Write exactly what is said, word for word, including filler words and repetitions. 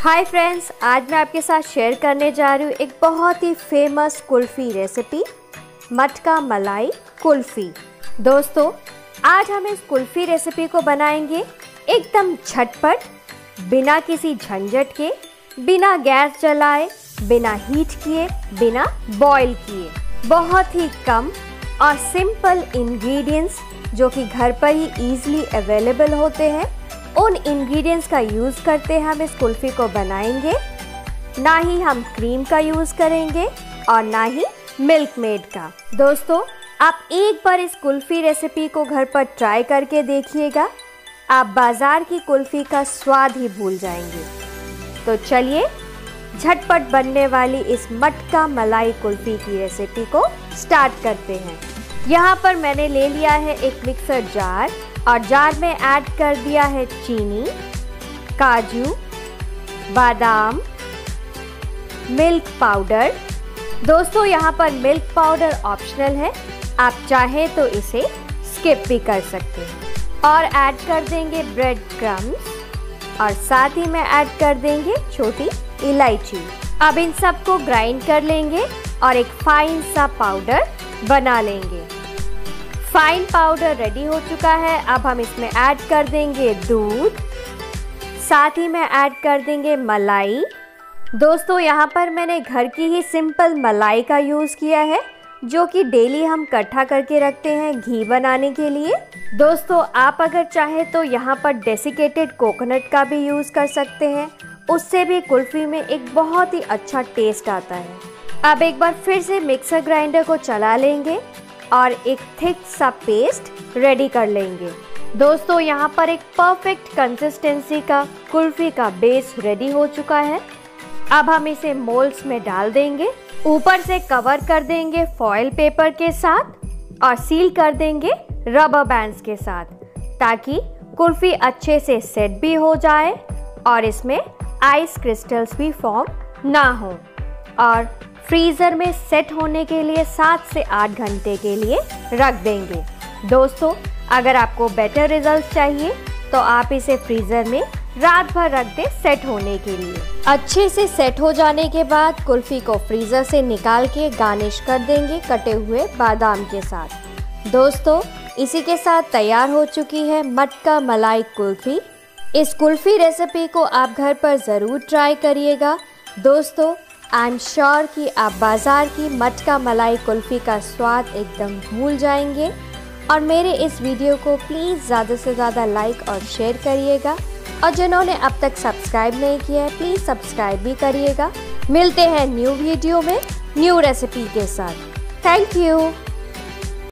Hi friends, आज मैं आपके साथ शेयर करने जा रही हूँ एक बहुत ही फेमस कुल्फ़ी रेसिपी, मटका मलाई कुल्फ़ी। दोस्तों, आज हम इस कुल्फ़ी रेसिपी को बनाएंगे एकदम झटपट, बिना किसी झंझट के, बिना गैस जलाए, बिना हीट किए, बिना बॉईल किए। बहुत ही कम और सिंपल इंग्रेडिएंट्स जो कि घर पर ही ईज़िली अवेलेबल होते हैं, उन इंग्रेडिएंट्स का यूज़ करते हम इस कुल्फ़ी को बनाएंगे। ना ही हम क्रीम का यूज़ करेंगे और ना ही मिल्क मेड का। दोस्तों, आप एक बार इस कुल्फ़ी रेसिपी को घर पर ट्राई करके देखिएगा, आप बाज़ार की कुल्फ़ी का स्वाद ही भूल जाएंगे। तो चलिए झटपट बनने वाली इस मटका मलाई कुल्फ़ी की रेसिपी को स्टार्ट करते हैं। यहाँ पर मैंने ले लिया है एक मिक्सर जार और जार में ऐड कर दिया है चीनी, काजू, बादाम, मिल्क पाउडर। दोस्तों, यहाँ पर मिल्क पाउडर ऑप्शनल है, आप चाहें तो इसे स्किप भी कर सकते हैं। और ऐड कर देंगे ब्रेड क्रम्स और साथ ही में ऐड कर देंगे छोटी इलायची। अब इन सबको ग्राइंड कर लेंगे और एक फाइन सा पाउडर बना लेंगे। फाइन पाउडर रेडी हो चुका है। अब हम इसमें ऐड कर देंगे दूध, साथ ही में ऐड कर देंगे मलाई। दोस्तों, यहाँ पर मैंने घर की ही सिंपल मलाई का यूज़ किया है, जो कि डेली हम इकट्ठा करके रखते हैं घी बनाने के लिए। दोस्तों, आप अगर चाहें तो यहाँ पर डेसिकेटेड कोकोनट का भी यूज़ कर सकते हैं, उससे भी कुल्फ़ी में एक बहुत ही अच्छा टेस्ट आता है। अब एक बार फिर से मिक्सर ग्राइंडर को चला लेंगे और एक थिक सा पेस्ट रेडी कर लेंगे। दोस्तों, यहाँ पर एक परफेक्ट कंसिस्टेंसी का कुल्फ़ी का बेस रेडी हो चुका है। अब हम इसे मोल्ड्स में डाल देंगे, ऊपर से कवर कर देंगे फॉयल पेपर के साथ और सील कर देंगे रबर बैंड्स के साथ, ताकि कुल्फ़ी अच्छे से सेट भी हो जाए और इसमें आइस क्रिस्टल्स भी फॉर्म ना हो। और फ्रीज़र में सेट होने के लिए सात से आठ घंटे के लिए रख देंगे। दोस्तों, अगर आपको बेटर रिजल्ट चाहिए तो आप इसे फ्रीज़र में रात भर रख दें सेट होने के लिए। अच्छे से सेट हो जाने के बाद कुल्फ़ी को फ्रीज़र से निकाल के गार्निश कर देंगे कटे हुए बादाम के साथ। दोस्तों, इसी के साथ तैयार हो चुकी है मटका मलाई कुल्फ़ी। इस कुल्फ़ी रेसिपी को आप घर पर ज़रूर ट्राई करिएगा। दोस्तों, आई एम श्योर कि आप बाज़ार की मटका मलाई कुल्फ़ी का स्वाद एकदम भूल जाएंगे। और मेरे इस वीडियो को प्लीज़ ज़्यादा से ज़्यादा लाइक और शेयर करिएगा, और जिन्होंने अब तक सब्सक्राइब नहीं किया है प्लीज़ सब्सक्राइब भी करिएगा। मिलते हैं न्यू वीडियो में न्यू रेसिपी के साथ। Thank you.